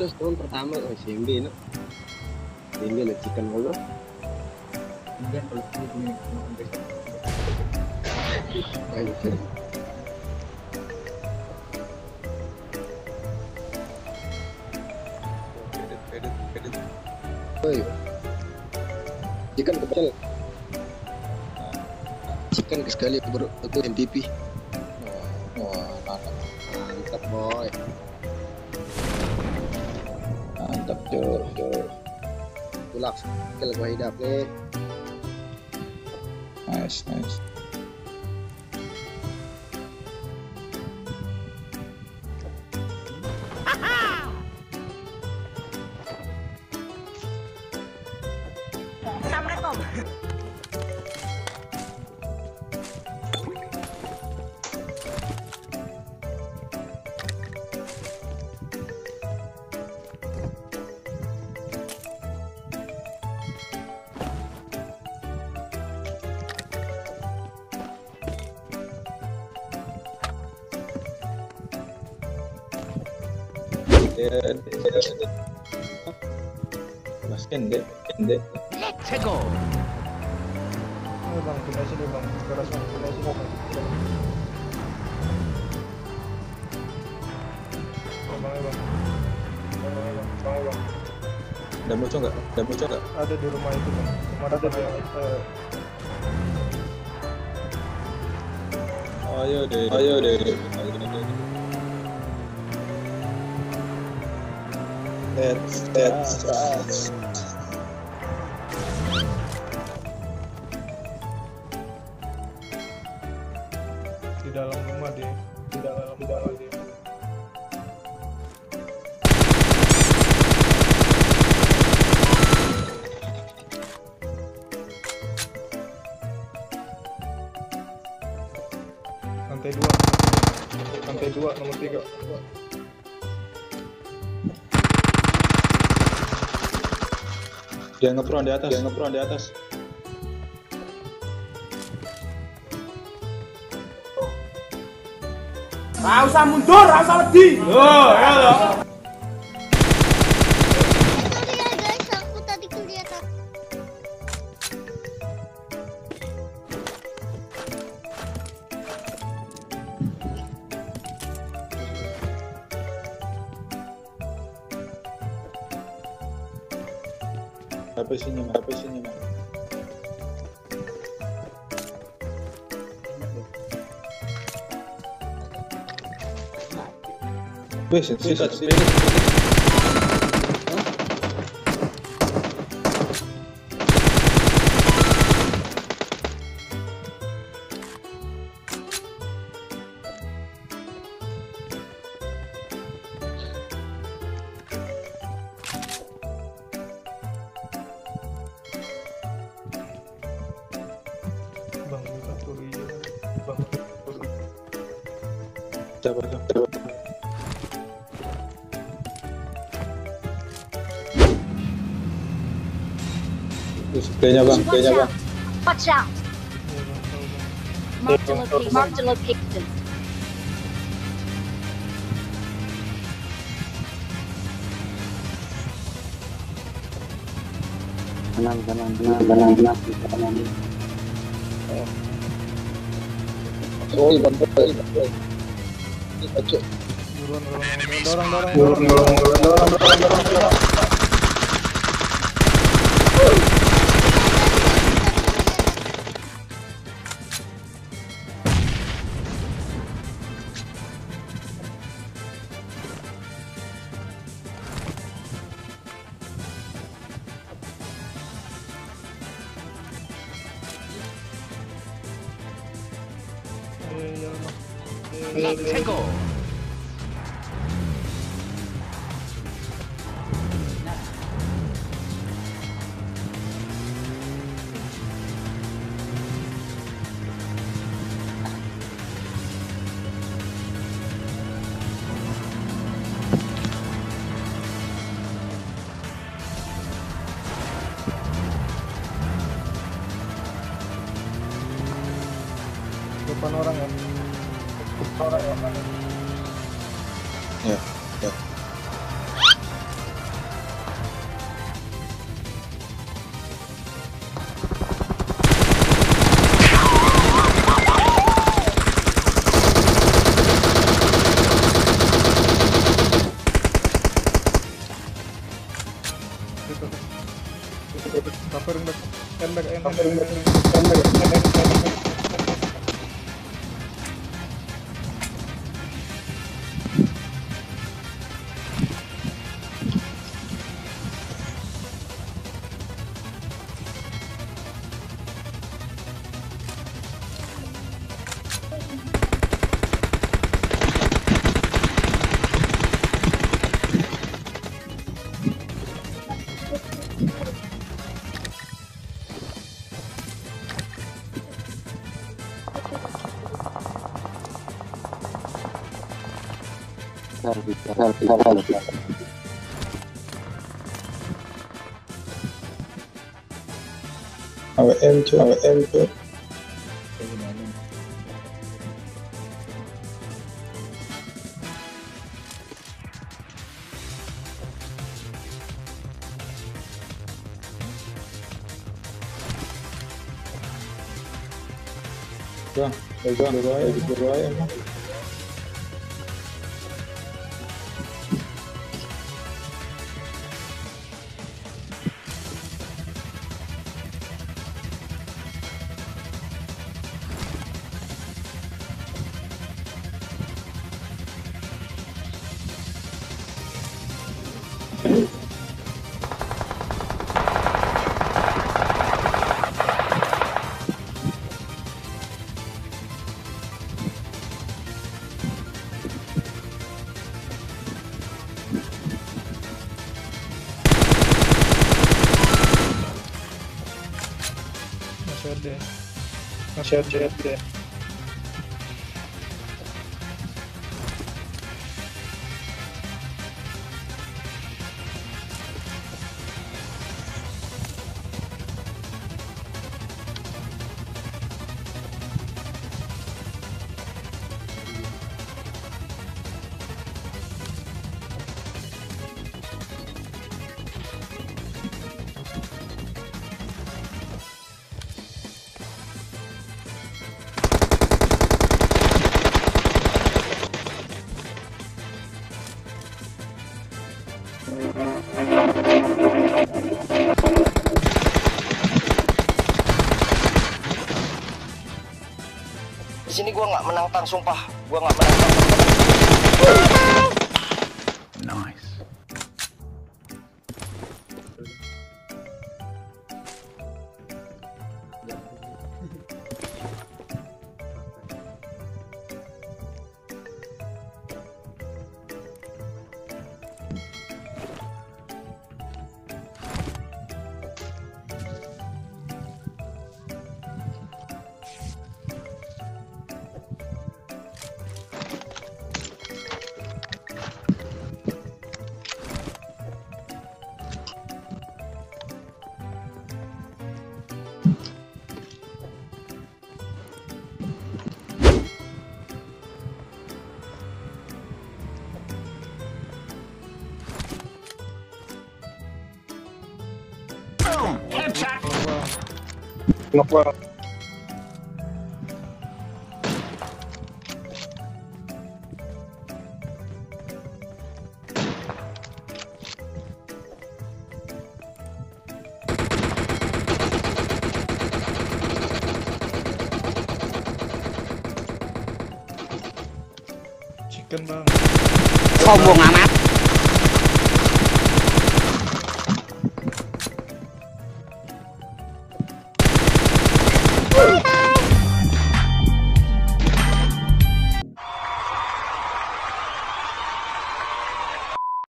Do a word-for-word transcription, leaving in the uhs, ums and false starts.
terus tahun pertama oh C M B no. C M B lecikan mulu. Kemudian kalau itu punya Oi. Chicken kecil. Chicken sekali bro, itu M V P. Wah, mantap. Mantap boy. Mantap, Cok. Cok. Tulak skill gua hidup nih. Nice, nice. Assalamualaikum. Mas Kende, Kende. Let's go. Ini bang, pindah sini bang. Keras bang, pindah sini bang. Oh, bang, bang. Bang, bang, bang. Bang, bang. Ada muncul nggak? Ada muncul nggak? Ada di rumah itu bang. Rumah ada di yang eh, Ayo deh, ayo deh. Ayo deh. Let's, let's, let's. di dalam rumah dia. Di dalam di dalam dia. Lantai dua. Lantai dua nomor tiga. Dia ngepron di atas, dia ngepron di atas. Nggak usah mundur, nggak usah wedi. Oh, ya loh. Sorry ya guys, aku tadi kelihatan. Apa isinya, Mas? Apa isinya, Mas? Wih, sisa sepeda. Bang, kita turi ya. Bang, turi. Coba, coba. Sepedanya bang, Watch sepedanya bang. out. Watch out. Mark the location. Mark the location. Kanan kanan kanan kanan kanan kanan. Oh, bang, bang, bang. Ojo. Buruan, buruan, dorong, dorong, dorong, dorong, dorong, dorong, dorong, dorong. Eh, ya, Mas. Eh, Let's go. depan orang ya. Depan orang ya. Ya, ya. A W M cuy, A W M cuy. Bang, pegang dulu aja, dulu aja emang. Masih ada. Masih ada. ada. Di sini gua nggak menang tang, sumpah. Gua nggak menang tang. Nice. Knock banget. Chicken bang. Sombong amat.